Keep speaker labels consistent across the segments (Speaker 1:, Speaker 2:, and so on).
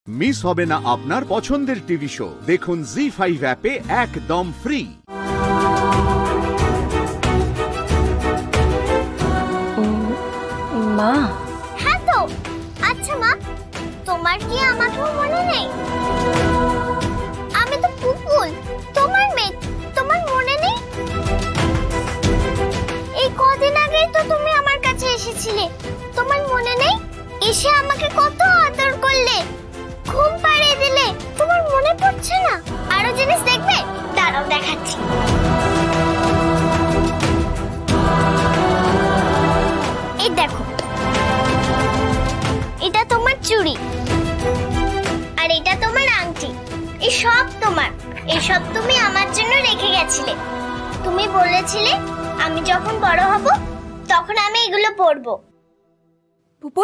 Speaker 1: Miss হবে না আপনার পছন্দের টিভি শো। দেখুন জি5 অ্যাপে একদম ফ্রি।
Speaker 2: মা।
Speaker 3: হ্যাঁ তো আচ্ছা মা, তোমার কি আমাকেও মনে নেই? আমি তো পুপুল, তোমার মেয়ে, তোমার মনে নেই? এই কদিন আগেই তো তুমি আমার কাছে এসেছিলে, তোমার মনে নেই? এসে আমাকে কত আদর করলে, ঘুম পাড়িয়ে দিলে, তোমার মনে পড়ছে না? আরো জিনিস দেখবে? দাঁড়াও দেখাচ্ছি। এই দেখো, এটা তোমার চুড়ি, আর এটা তোমার আংটি। এই সব তোমার, এসব তুমি আমার জন্য রেখে গেছিলে। তুমি বলেছিলে আমি যখন বড় হব তখন আমি এগুলো পরবো।
Speaker 2: পুপুল,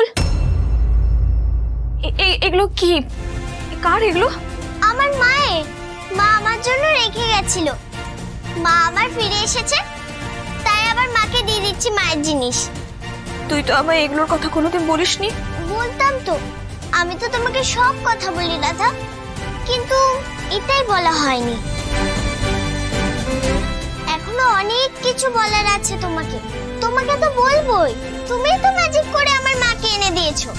Speaker 2: এগুলো কি? কার এগুলো?
Speaker 3: আমার মায়ের। মা আমার জন্য রেখে গেছিল। মা আবার ফিরে এসেছে, তাই আবার মাকে দিয়ে দিচ্ছি মায়ের জিনিস।
Speaker 2: তুই তো আমায় এগুলোর কথা কোনোদিন বলিসনি।
Speaker 3: বলতাম তো, আমি তো তোমাকে সব কথা বলি রাধা, কিন্তু এটাই বলা হয়নি। এখনো অনেক কিছু বলার আছে তোমাকে, তোমাকে তো বলবোই। তুমি তো ম্যাজিক করে আমার মাকে এনে দিয়েছো।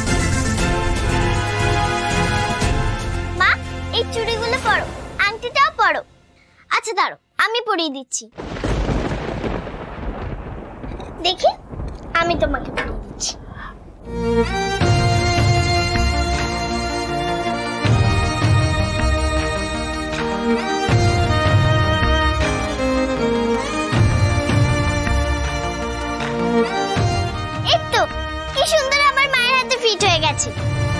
Speaker 3: মা, এই চুড়িগুলো পরো, আংটিটাও পরো। আচ্ছা দাঁড়ো, আমি পরিয়ে দিচ্ছি। দেখি, আমি তোমাকে পরিয়ে দিচ্ছি। এই তো, কি সুন্দর আমার মায়ের হাতে ফিট হয়ে গেছে।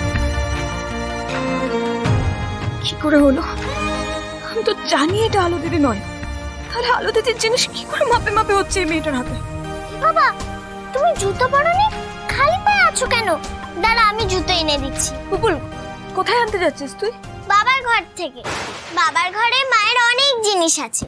Speaker 2: কি করে হলো? আমি তো জানি এটা আলো দিদি নয়, তাহলে আলো দিদির জিনিস কি করে মাপে মাপে হচ্ছে এই মেয়েটার হাতে?
Speaker 3: বাবা, তুমি জুতো পরোনি? খালি পায়ে আছো কেন? দাঁড়া, আমি জুতো এনে দিচ্ছি।
Speaker 2: পুপুল, কোথায় আনতে যাচ্ছিস তুই?
Speaker 3: বাবার ঘর থেকে। বাবার ঘরে মায়ের অনেক জিনিস আছে।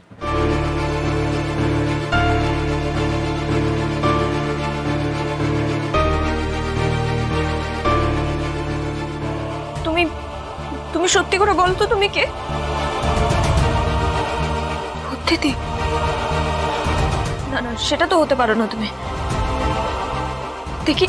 Speaker 2: তুমি সত্যি করে বল তো, তুমি কে? দিদি? না না, সেটা তো হতে পারো না তুমি। দেখি।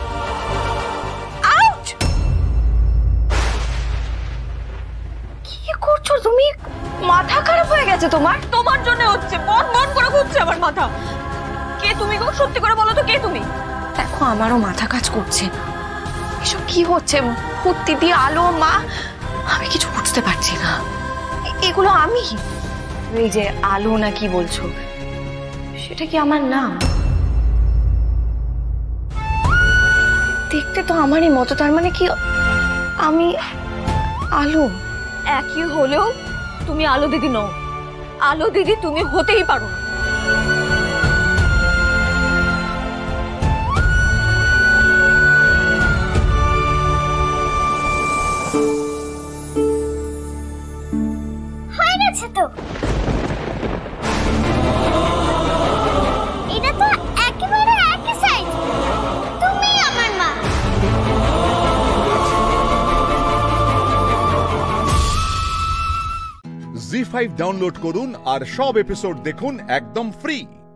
Speaker 2: কি করছো তুমি? মাথা খারাপ হয়ে গেছে তোমার? তোমার জন্য হচ্ছে, মন মন করে ঘুরছে আমার মাথা। কে তুমি গো? সত্যি করে বলো তো, কে তুমি?
Speaker 4: দেখো, আমারও মাথা কাজ করছে না। এসব কি হচ্ছে? ভূত দিদি, আলো, মা, আমি কিছু বুঝতে পারছি না। এগুলো আমি? এই যে আলো না কি বলছো, সেটা কি আমার নাম? দেখতে তো আমারই মতো, তার মানে কি আমি আলো?
Speaker 2: একই হলেও তুমি আলো দিদি নও। আলো দিদি তুমি হতেই পারো না।
Speaker 3: হয়ে গেছে তো। এটা তো একেবারে একই সাইজ। তুমি আমার মা।
Speaker 1: জি5 ডাউনলোড করুন আর সব এপিসোড দেখুন একদম ফ্রি।